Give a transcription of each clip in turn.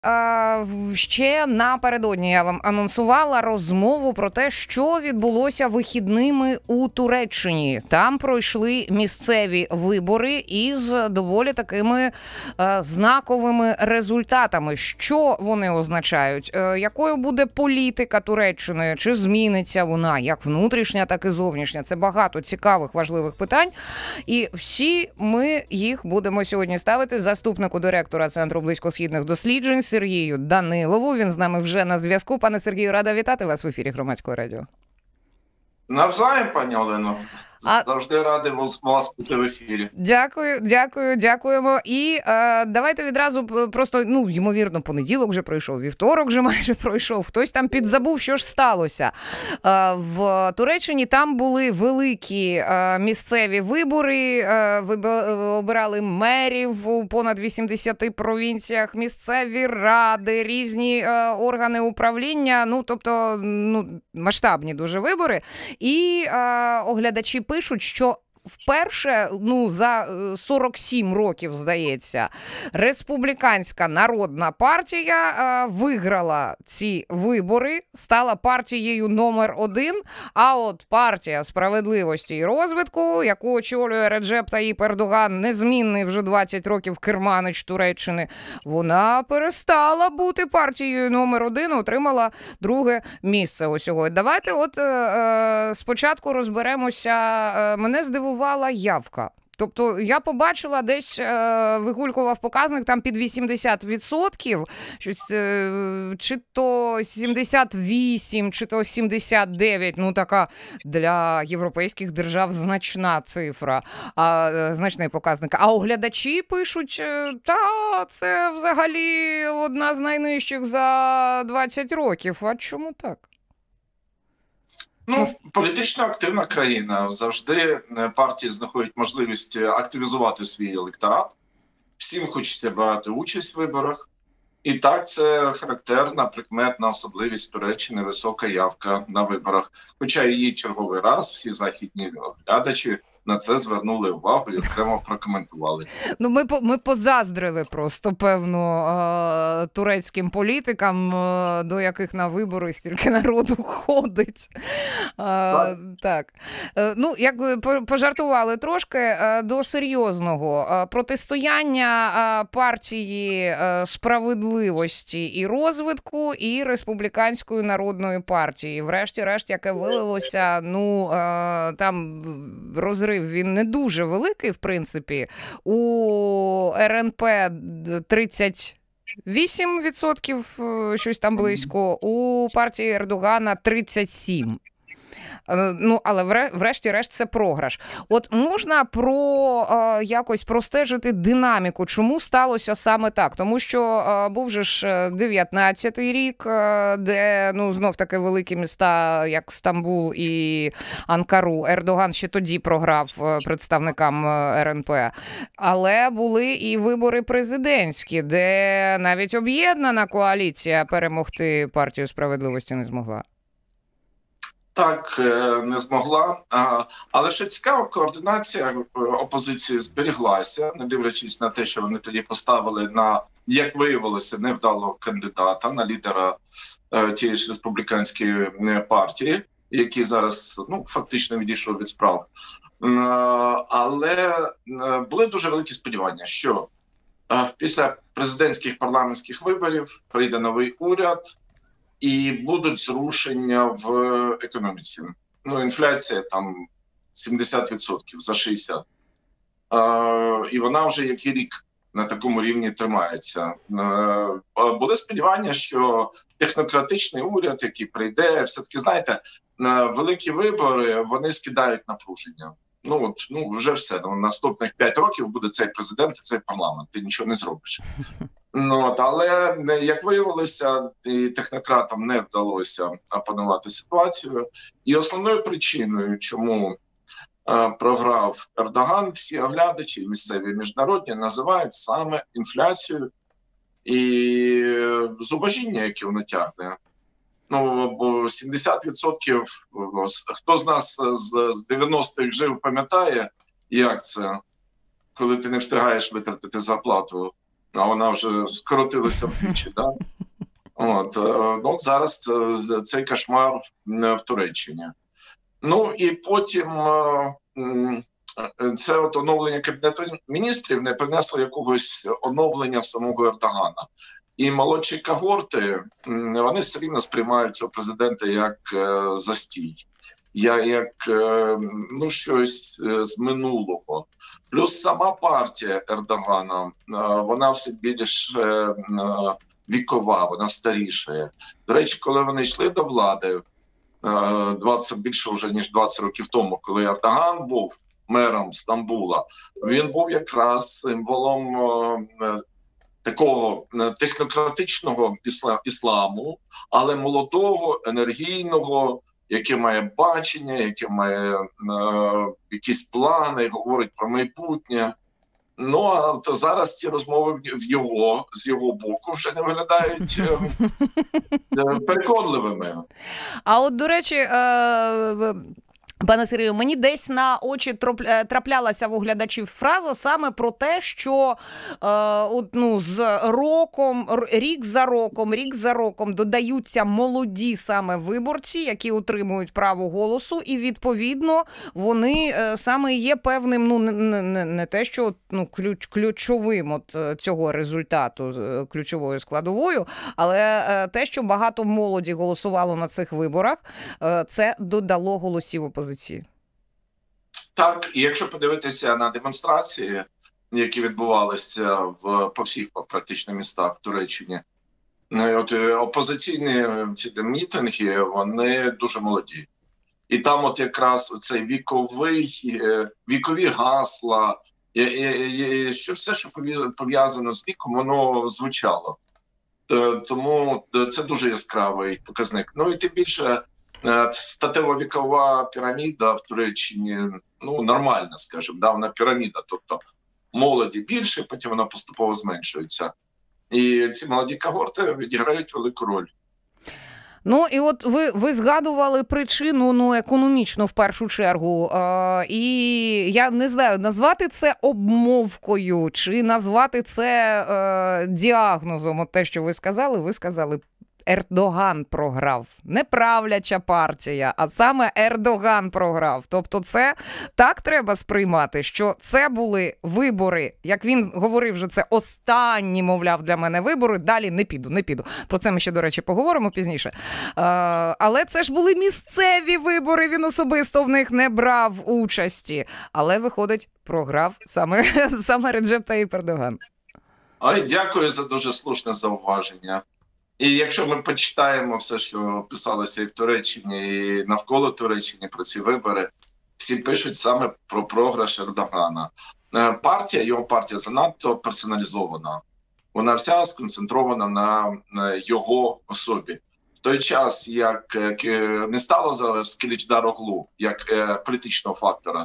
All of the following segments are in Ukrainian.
Ще напередодні я вам анонсувала розмову про те, що відбулося вихідними у Туреччині. Там пройшли місцеві вибори із доволі такими знаковими результатами. Що вони означають? Якою буде політика Туреччини? Чи зміниться вона? Як внутрішня, так і зовнішня? Це багато цікавих, важливих питань. І всі ми їх будемо сьогодні ставити заступнику директора Центру близькосхідних досліджень Сергію Данилову. Він з нами вже на зв'язку. Пане Сергію, рада вітати вас в ефірі Громадського радіо. Навзаєм, пані Олено. Завжди радий вас бути в ефірі. Дякуємо. І давайте відразу просто, ймовірно, понеділок вже пройшов, вівторок вже майже пройшов. Хтось там підзабув, що ж сталося. В Туреччині там були великі місцеві вибори, обирали мерів у понад 80 провінціях, місцеві ради, різні органи управління, тобто масштабні дуже вибори. І оглядачі пишуть, що вперше, за 47 років, здається, Республіканська народна партія виграла ці вибори, стала партією номер 1, а от партія справедливості і розвитку, яку очолює Реджеп Таїп Ердоган, незмінний вже 20 років керманич Туреччини, вона перестала бути партією номер 1, отримала друге місце ось сьогодні. Давайте спочатку розберемося. Мене здивувала явка. Тобто я побачила, десь вигулькував показник там під 80%, щось, чи то 78, чи то 79, така для європейських держав значна цифра, значний показник. А оглядачі пишуть, це взагалі одна з найнижчих за 20 років. А чому так? Політично активна країна. Завжди партії знаходять можливість активізувати свій електорат. Всім хочеться брати участь в виборах. І так, це характерна, прикметна особливість Туреччини – висока явка на виборах. Хоча її черговий раз всі західні глядачі на це звернули увагу і окремо прокоментували. Ми позаздрили просто, певно, турецьким політикам, до яких на вибори стільки народу ходить. Так. Пожартували трошки. До серйозного. Протистояння партії справедливості і розвитку і Республіканської народної партії. Врешті-решт, яке вилилося, там розрив, він не дуже великий, в принципі. У РНП 38%, щось там близько, у партії Ердогана 37%. Але врешті-решт це програш. От можна якось простежити динаміку, чому сталося саме так? Тому що був же ж 19-й рік, де, знов таки великі міста, як Стамбул і Анкару, Ердоган ще тоді програв представникам РНП. Але були і вибори президентські, де навіть об'єднана коаліція перемогти партію справедливості не змогла. Так, не змогла. Але що цікаво, координація опозиції зберіглася, не дивлячись на те, що вони тоді поставили на, як виявилося, невдалого кандидата, на лідера тієї ж республіканської партії, який зараз фактично відійшов від справ. Але були дуже великі сподівання, що після президентських парламентських виборів прийде новий уряд, і будуть зрушення в економіці. Інфляція там 70% за 60%. І вона вже який рік на такому рівні тримається. Були сподівання, що технократичний уряд, який прийде, все-таки, знаєте, великі вибори, вони скидають напруження. Вже все. Наступних 5 років буде цей президент і цей парламент. Ти нічого не зробиш. Але, як виявилося, і технократам не вдалося опанувати ситуацію. І основною причиною, чому програв Ердоган, всі оглядачі, місцеві і міжнародні, називають саме інфляцію і зубожіння, яке воно тягне. Бо 70%, хто з нас з 90-х жив, пам'ятає, як це, коли ти не встигаєш витратити зарплату а вона вже скоротилася вдвічі. Да? От зараз цей кошмар в Туреччині. Ну і потім це от оновлення Кабінету міністрів не принесло якогось оновлення самого Ердогана. І молодші когорти, вони все рівно сприймають цього президента як застій, як щось з минулого. Плюс сама партія Ердогана, вона все більш вікова, вона старішає. До речі, коли вони йшли до влади, більше вже ніж 20 років тому, коли Ердоган був мером Стамбула, він був якраз символом такого технократичного ісламу, але молодого, енергійного, яке має бачення, яке має якісь плани, говорить про майбутнє. Ну, а то зараз ці розмови з його боку вже не виглядають переконливими. А от, до речі, пане Сергію, мені десь на очі траплялася в оглядачів фраза саме про те, що з роком, рік за роком додаються молоді саме виборці, які отримують право голосу, і відповідно вони саме є певним, не те, що ключовим от цього результату, ключовою складовою, але те, що багато молоді голосувало на цих виборах, це додало голосів опозиції. Так, і якщо подивитися на демонстрації, які відбувалися по всіх практично містах в Туреччині, от опозиційні мітинги, вони дуже молоді. І там от якраз цей вікові гасла, що все, що пов'язано з віком, воно звучало. Тому це дуже яскравий показник. Ну і тим більше, статево-вікова піраміда в Туреччині, нормальна, скажімо, вона піраміда, тобто молоді більше, потім вона поступово зменшується. І ці молоді когорти відіграють велику роль. Ну, і от ви згадували причину, економічну в першу чергу. І я не знаю, назвати це обмовкою чи назвати це діагнозом. От те, що ви сказали, Ердоган програв. Не правляча партія, а саме Ердоган програв. Тобто це так треба сприймати, що це були вибори, як він говорив, що це останні, мовляв, для мене вибори, далі не піду. Про це ми ще, до речі, поговоримо пізніше. Але це ж були місцеві вибори, він особисто в них не брав участі. Але, виходить, програв саме Реджеп Таїп Ердоган. Ой, дякую за дуже слушне зауваження. І якщо ми почитаємо все, що писалося і в Туреччині, і навколо Туреччини про ці вибори, всі пишуть саме про програш Ердогана. Його партія занадто персоналізована. Вона вся сконцентрована на його особі. В той час, як не стало зараз Киличдароглу, як політичного фактора,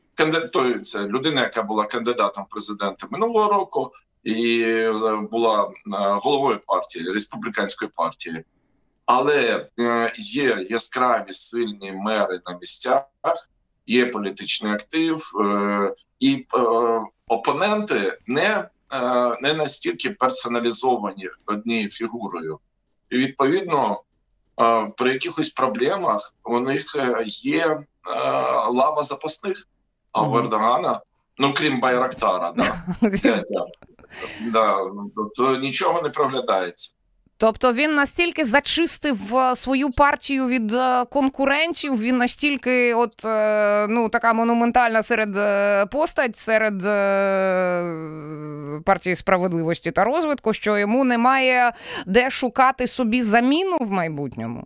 це людина, яка була кандидатом в президенти минулого року, і була головою партії, республіканської партії. Але є яскраві, сильні мери на місцях, є політичний актив, і опоненти не настільки персоналізовані однією фігурою. І відповідно, при якихось проблемах у них є лава запасних, а у Ердогана, крім Байрактара, то нічого не проглядається. Тобто він настільки зачистив свою партію від конкурентів, він настільки така монументальна постать серед партії «Справедливості та розвитку», що йому немає де шукати собі заміну в майбутньому?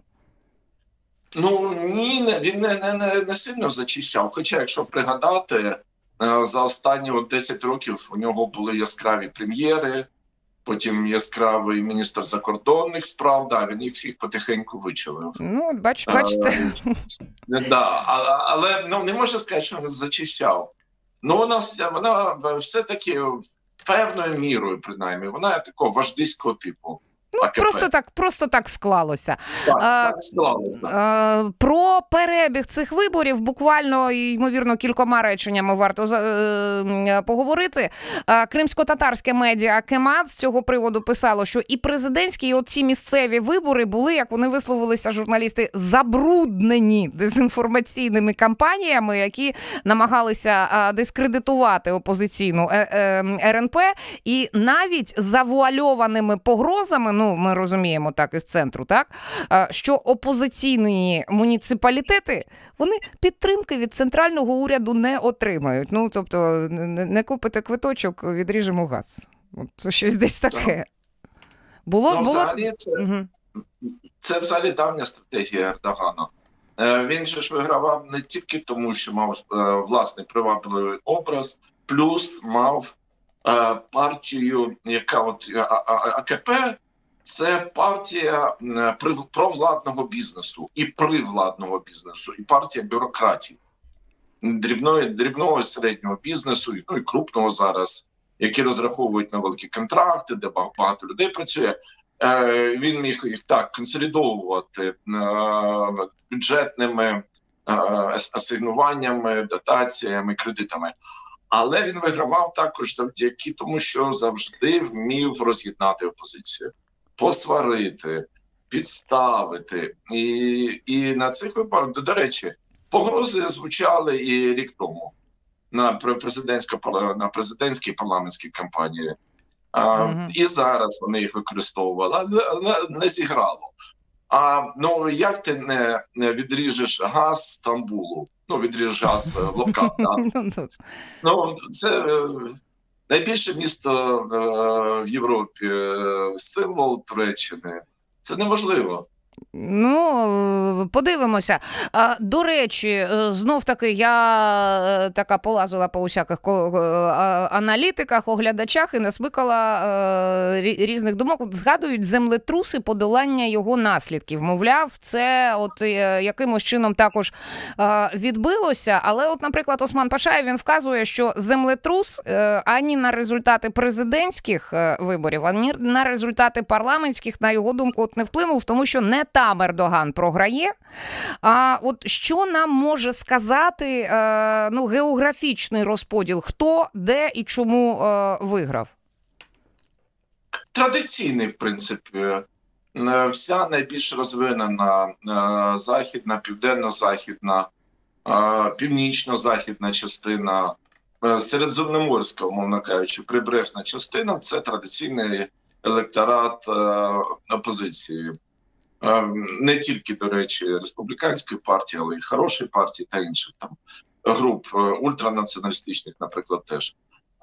Ні, він не сильно зачищав. Хоча, якщо пригадати, за останні 10 років у нього були яскраві прем'єри, потім яскравий міністр закордонних справ, він їх всіх потихеньку вичавив. Бачите. Але не можна сказати, що він зачищав. Вона все-таки певною мірою, принаймні, вона такого вождиського типу. Просто так склалося. Так склалося. Про перебіг цих виборів буквально, ймовірно, кількома реченнями варто поговорити. Кримсько-татарське медіа Кемат з цього приводу писало, що і президентські, і оці місцеві вибори були, як вони висловилися, журналісти, забруднені дезінформаційними кампаніями, які намагалися дискредитувати опозиційну РНП, і навіть завуальованими погрозами, ну, ми розуміємо так із центру, так, що опозиційні муніципалітети, вони підтримки від центрального уряду не отримають. Ну, тобто, не купите квиточок, відріжемо газ. Це щось десь таке. Взагалі, це взагалі давня стратегія Ердогана. Він же ж вигравав не тільки тому, що мав власний привабливий образ, плюс мав партію, яка от АКП, це партія провладного бізнесу і привладного бізнесу, і партія бюрократів, дрібного і середнього бізнесу, ну і крупного зараз, які розраховують на великі контракти, де багато людей працює. Він міг їх так консолідовувати бюджетними асигнуваннями, дотаціями, кредитами. Але він вигравав також завдяки тому, що завжди вмів роз'єднати опозицію, посварити, підставити. І на цих випадках, до речі, погрози звучали і рік тому на президентській парламентській кампанії. І зараз вони їх використовували, але не зіграло. Ну, як ти не відріжеш газ Стамбулу? Ну, відріжеш газ в лапках, так? Ну, це найбільше місто в Європі, символ Туреччини. Це неможливо. Ну, подивимося. До речі, знов-таки я така полазила по усяких аналітиках, оглядачах і насмикала різних думок. Згадують землетруси, подолання його наслідків. Мовляв, це от якимось чином також відбилося. Але от, наприклад, Осман Пашаєв, він вказує, що землетрус ані на результати президентських виборів, ані на результати парламентських, на його думку, от не вплинув, тому що не там Ердоган програє. А от що нам може сказати географічний розподіл? Хто, де і чому виграв? Традиційний, в принципі. Вся найбільш розвинена західна, південно-західна, північно-західна частина, середземноморська, умовно кажучи, прибережна частина – це традиційний електорат опозиції. Не тільки, до речі, республіканської партії, але й хорошої партії та інших там груп, ультранаціоналістичних, наприклад, теж.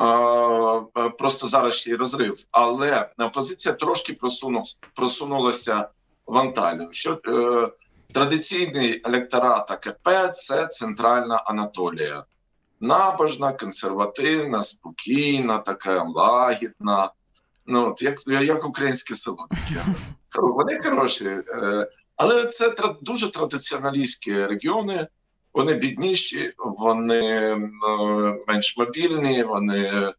Просто зараз ще й розрив. Але опозиція трошки просунулася в Анталію. Що традиційний електорат АКП – це центральна Анатолія. Набожна, консервативна, спокійна, така лагідна. Ну, як українське село таке. Вони хороші, але це дуже традиціоналістські регіони, вони бідніші, вони менш мобільні, вони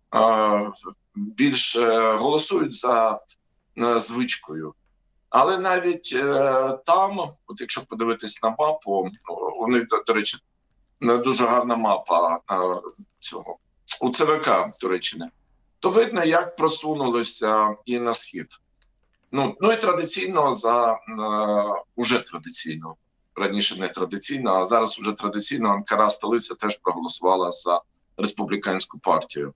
більше голосують за звичкою. Але навіть там, от якщо подивитись на мапу, у них, до речі, дуже гарна мапа цього у ЦВК Туреччини, то видно, як просунулися і на схід. Ну і традиційно уже традиційно, раніше не традиційно, а зараз уже традиційно Анкара, столиця, теж проголосувала за республіканську партію.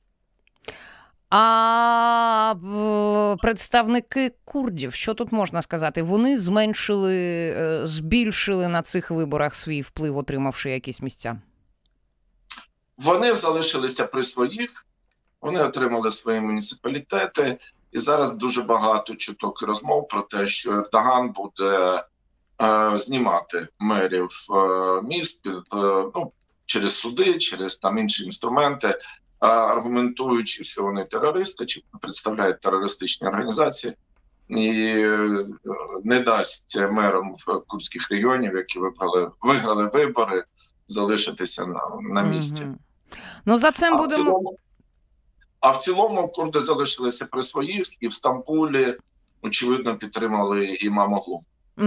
А представники курдів, що тут можна сказати? Вони збільшили на цих виборах свій вплив, отримавши якісь місця? Вони залишилися при своїх, вони отримали свої муніципалітети. І зараз дуже багато чуток і розмов про те, що Ердоган буде знімати мерів міст через суди, через там інші інструменти, аргументуючи, що вони терористи, чи представляють терористичні організації, і не дасть мерам в курдських регіонів, які виграли вибори, залишитися на місці. Ну, за цим будемо... А в цілому курди залишилися при своїх, і в Стамбулі очевидно, підтримали Імамоглу.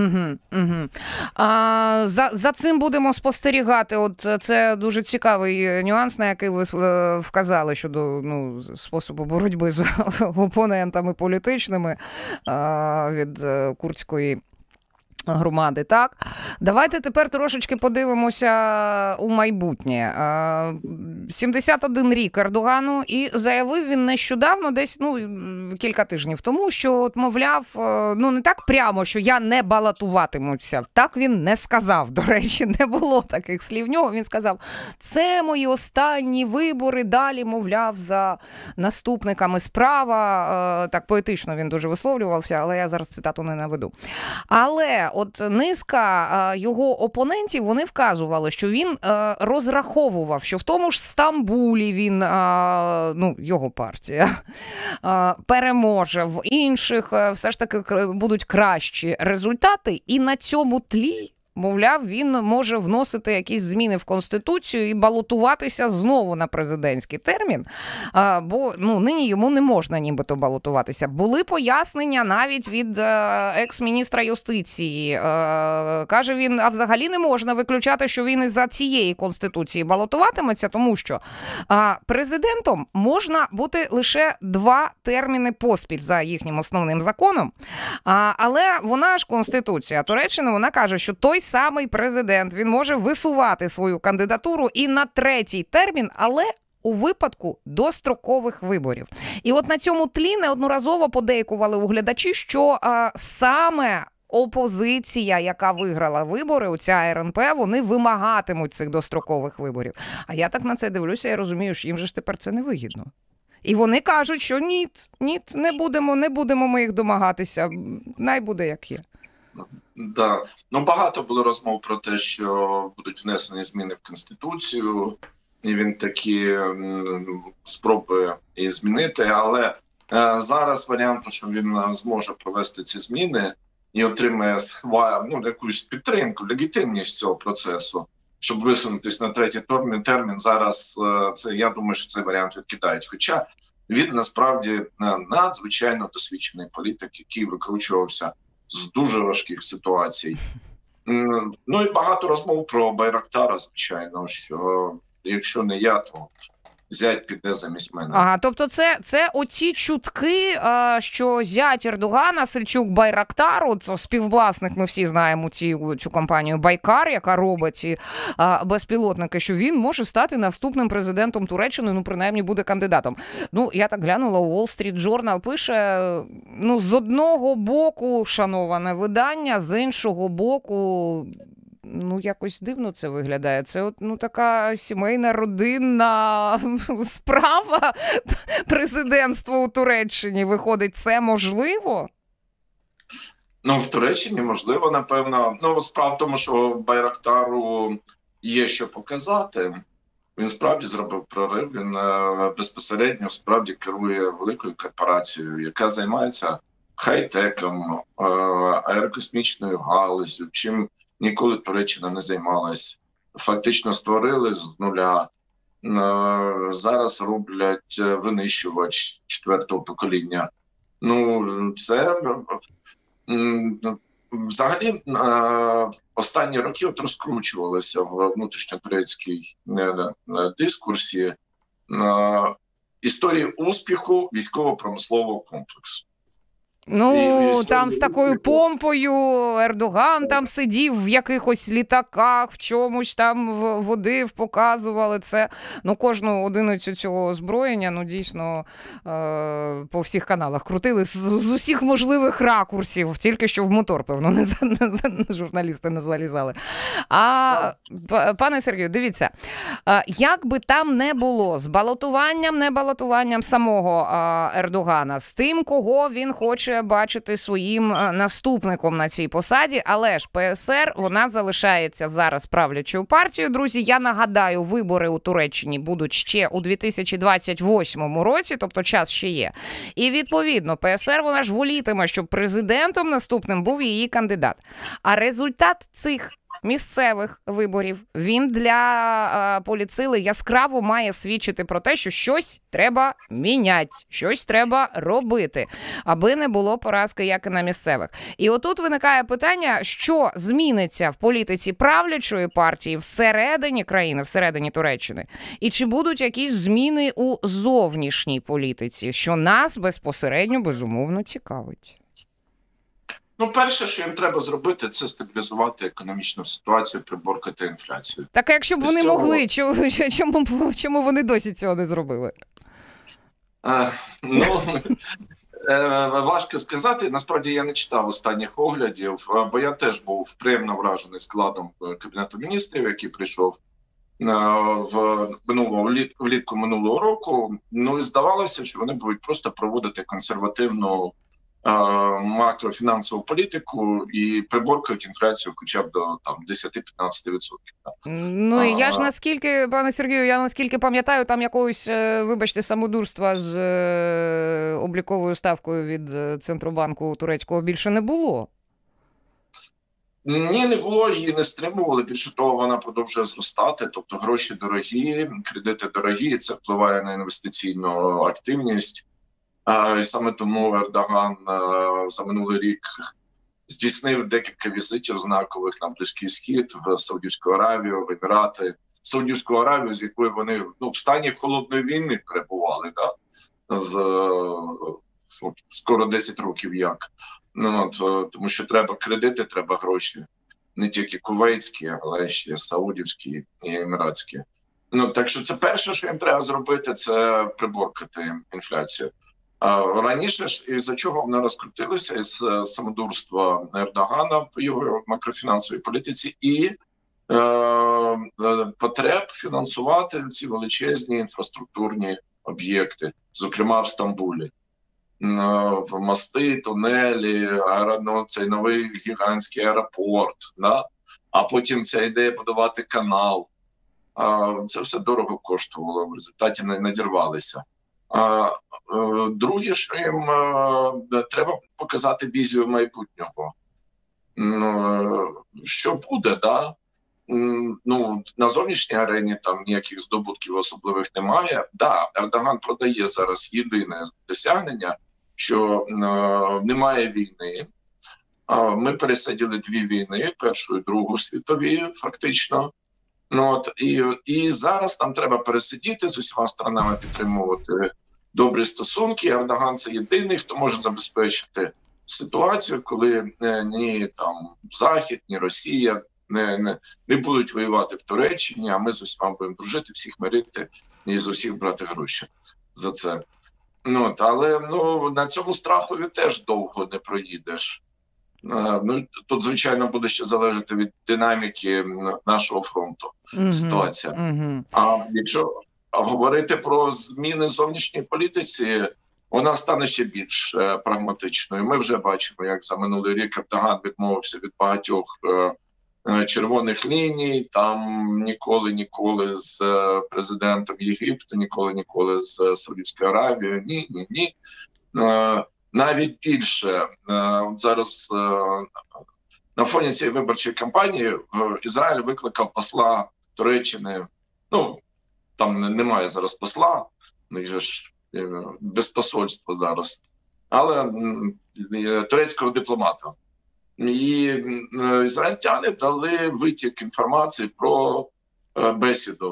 За цим будемо спостерігати. От це дуже цікавий нюанс, на який ви вказали щодо способу боротьби з опонентами політичними від курдської громади. Так, давайте тепер трошечки подивимося у майбутнє. 71 рік Ердогану, і заявив він нещодавно, десь кілька тижнів тому, що от, мовляв, не так прямо, що я не балотуватимуся. Так він не сказав. До речі, не було таких слів в нього. Він сказав: це мої останні вибори, далі, мовляв, за наступниками справа. Так поетично він дуже висловлювався, але я зараз цитату не наведу. Але от низка його опонентів, вони вказували, що він розраховував, що в тому ж Стамбулі він, його партія, переможе, в інших все ж таки будуть кращі результати, і на цьому тлі, мовляв, він може вносити якісь зміни в Конституцію і балотуватися знову на президентський термін, бо нині йому не можна нібито балотуватися. Були пояснення навіть від екс-міністра юстиції. Каже він, а взагалі не можна виключати, що він із-за цієї Конституції балотуватиметься, тому що президентом можна бути лише 2 терміни поспіль за їхнім основним законом. Але вона ж Конституція Туреччини, вона каже, що той самий президент, він може висувати свою кандидатуру і на 3-й термін, але у випадку дострокових виборів. І от на цьому тлі неодноразово подейкували оглядачі, що саме опозиція, яка виграла вибори, оця РНП, вони вимагатимуть цих дострокових виборів. А я так на це дивлюся і розумію, що їм же ж тепер це не вигідно. І вони кажуть, що ні, не будемо ми їх домагатися, най буде як є. Да. Багато було розмов про те, що будуть внесені зміни в Конституцію, і він такі спробує її змінити, але зараз варіанту, що він зможе провести ці зміни і отримає якусь підтримку, легітимність цього процесу, щоб висунутися на 3-й термін, зараз я думаю, що цей варіант відкидають. Хоча він насправді надзвичайно досвідчений політик, який викручувався з дуже важких ситуацій. І багато розмов про Байрактара, звичайно, що якщо не я, то зять піде замість мене. Ага, тобто це оці чутки, що зять Ердогана, Сельчук Байрактар, от співвласник, ми всі знаємо цю компанію Байкар, яка робить ці безпілотники, що він може стати наступним президентом Туреччини, принаймні буде кандидатом. Я так глянула, Wall Street Journal пише, з одного боку шановане видання, з іншого боку якось дивно це виглядає. Це така сімейна, родинна справа президентства у Туреччині. Виходить, це можливо? В Туреччині можливо, напевно. Справа в тому, що Байрактару є що показати. Він справді зробив прорив, він безпосередньо справді керує великою корпорацією, яка займається хай-теком, аерокосмічною галуззю, чим ніколи Туреччина не займалась. Фактично створили з нуля. Зараз роблять винищувач 4-го покоління. Це взагалі останні роки розкручувалося в внутрішньотурецькій дискурсі історії успіху військово-промислового комплексу. Там з такою помпою Ердоган там сидів в якихось літаках, в чомусь там водив, показували це. Кожну одиницю цього озброєння, дійсно, по всіх каналах крутили з усіх можливих ракурсів, тільки що в мотор, певно, журналісти не залізали. Пане Сергію, дивіться, як би там не було з балотуванням, не балотуванням самого Ердогана, з тим, кого він хоче бачити своїм наступником на цій посаді, але ж ПСР, вона залишається зараз правлячою партією. Друзі, я нагадаю, вибори у Туреччині будуть ще у 2028 році, тобто час ще є. І відповідно, ПСР, вона ж волітиме, щоб президентом наступним був її кандидат. А результат цих місцевих виборів, він для політсили яскраво має свідчити про те, що щось треба міняти, щось треба робити, аби не було поразки, як і на місцевих. І отут виникає питання, що зміниться в політиці правлячої партії всередині країни, всередині Туреччини, і чи будуть якісь зміни у зовнішній політиці, що нас безпосередньо, безумовно, цікавить. Ну, перше, що їм треба зробити, це стабілізувати економічну ситуацію, приборкати інфляцію. Так, а якщо б вони могли, чому вони досі цього не зробили? Важко сказати. Насправді, я не читав останніх оглядів, бо я теж був приємно вражений складом Кабінету міністрів, який прийшов влітку минулого року. Ну, і здавалося, що вони будуть просто проводити консервативну макрофінансову політику і приборкають інфляцію хоча б до 10-15%. Ну, і я ж наскільки, пане Сергію, наскільки пам'ятаю, там якогось, вибачте, самодурства з обліковою ставкою від Центробанку турецького більше не було. Ні, не було, її не стримували. Більше того, вона продовжує зростати. Тобто гроші дорогі, кредити дорогі, і це впливає на інвестиційну активність. І саме тому Ердоган за минулий рік здійснив декілька візитів знакових на Близький Схід, в Саудівську Аравію, в Емірати. Саудівську Аравію, з якою вони в стані холодної війни перебували, скоро 10 років як. Тому що треба кредити, треба гроші. Не тільки кувейтські, але ще саудівські і еміратські. Так що це перше, що їм треба зробити, це приборкати інфляцію. Раніше ж, із-за чого вона розкрутилася, із самодурства Ердогана в його макрофінансовій політиці і потреб фінансувати ці величезні інфраструктурні об'єкти, зокрема в Стамбулі. В мости, тунелі, цей новий гігантський аеропорт, а потім ця ідея будувати канал. Це все дорого коштувало, в результаті не надірвалися. Друге, що їм треба показати візію майбутнього. Що буде, на зовнішній арені там ніяких здобутків особливих немає. Ердоган продає зараз єдине досягнення, що немає війни. Ми пересиділи 2 війни, Першу і Другу світові, фактично. І зараз нам треба пересидіти, з усіма сторонами підтримувати добрі стосунки. Ердоган – це єдиний, хто може забезпечити ситуацію, коли ні Захід, ні Росія не будуть воювати в Туреччині, а ми з усіма будемо дружити, всіх мирити і з усіх брати гроші за це. Але на цьому страхові теж довго не проїдеш. Тут, звичайно, буде ще залежати від динаміки нашого фронту ситуація. А якщо говорити про зміни зовнішньої політиці, вона стане ще більш прагматичною. Ми вже бачимо, як за минулий рік Ердоган відмовився від багатьох червоних ліній, там ніколи з президентом Єгипту, ніколи з Саудівською Аравією, ні. Навіть більше, зараз на фоні цієї виборчої кампанії Ізраїль викликав посла Туреччини, там немає зараз посла, же ж без посольства зараз, але турецького дипломата. І ізраїльтяни дали витік інформації про бесіду,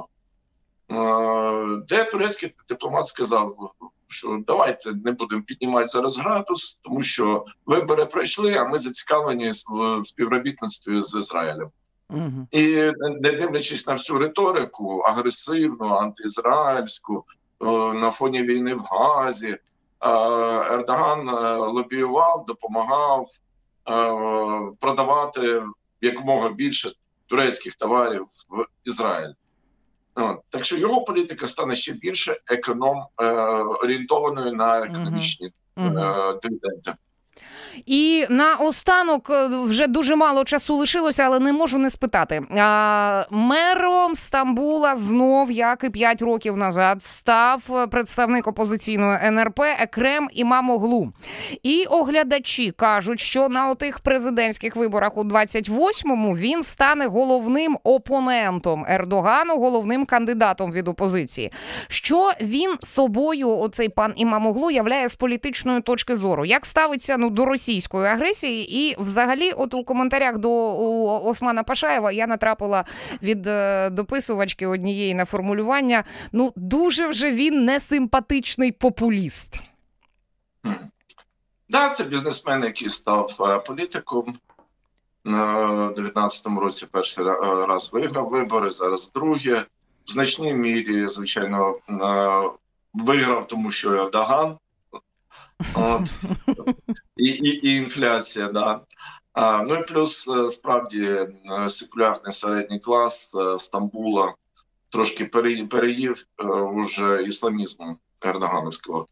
де турецький дипломат сказав, що давайте не будемо піднімати зараз градус, тому що вибори пройшли, а ми зацікавлені в співробітництві з Ізраїлем. І не дивлячись на всю риторику, агресивну, антиізраїльську, на фоні війни в Газі, Ердоган лобіював, допомагав продавати якомога більше турецьких товарів в Ізраїль. Так що його політика стане ще більше орієнтованою на економічні дивіденди. І наостанок, вже дуже мало часу лишилося, але не можу не спитати. Мером Стамбула знов, як і 5 років назад, став представник опозиційної НРП Екрем Імамоглу. І оглядачі кажуть, що на отих президентських виборах у 28-му він стане головним опонентом Ердогану, головним кандидатом від опозиції. Що він собою, оцей пан Імамоглу, являє з політичної точки зору? Як ставиться до російської агресії? І взагалі, от у коментарях до Османа Пашаєва я натрапила від дописувачки однієї на формулювання: дуже вже він несимпатичний популіст. Да, це бізнесмен, який став політиком. На 19-му році перший раз виграв вибори, зараз друге. В значній мірі, звичайно, виграв, тому що Ердоган. І інфляція, да. Ну і плюс, справді, секулярний середній клас Стамбула трошки переїв уже ісламізму ердогановського.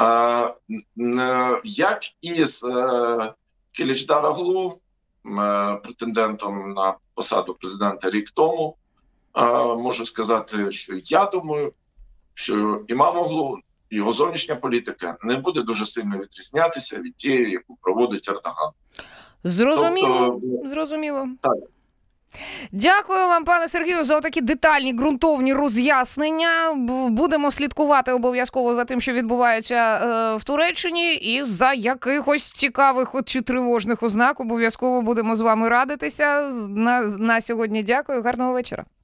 Як і з Кілічдароглу, претендентом на посаду президента рік тому, можу сказати, що я думаю, що Імамоглу, його зовнішня політика не буде дуже сильно відрізнятися від тієї, яку проводить Ердоган. Зрозуміло, зрозуміло. Так. Дякую вам, пане Сергію, за такі детальні, ґрунтовні роз'яснення. Будемо слідкувати обов'язково за тим, що відбувається в Туреччині, і за якихось цікавих чи тривожних ознак обов'язково будемо з вами радитися. На сьогодні дякую. Гарного вечора.